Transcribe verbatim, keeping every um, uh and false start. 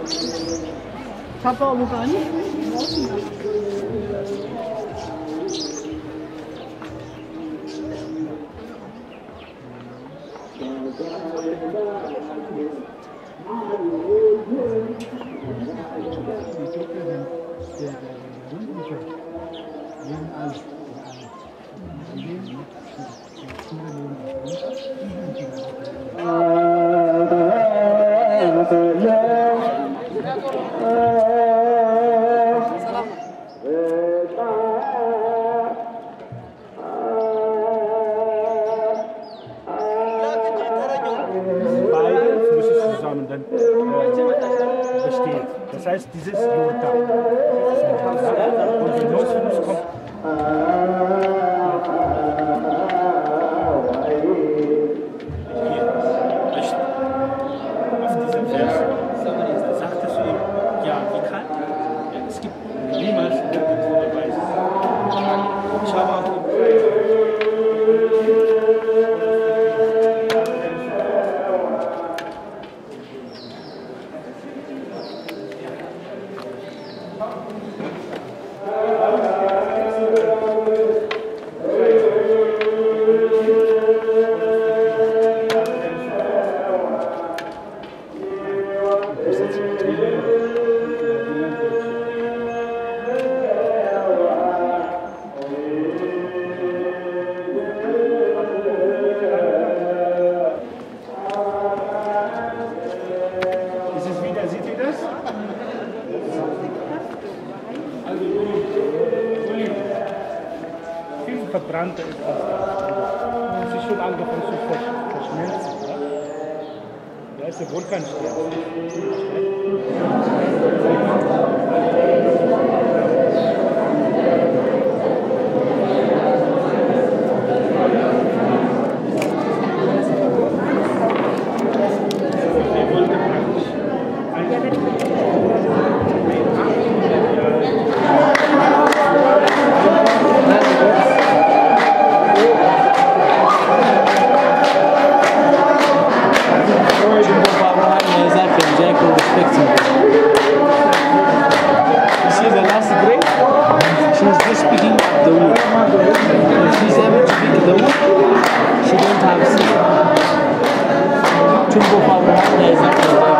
Papa mau kan? Das heißt, dieses Jurta. Und der Nutzfluss kommt. Auf diesem Vers sagtest du ihm, ja, wie kann? Es gibt niemals nirgendwo Beweise. Ich habe auch den Preis. Verbrannte etwas. Das ist schon angefangen zu verschmelzen. Ja? Da ist der Vulkanstern. Tumbo Abraham is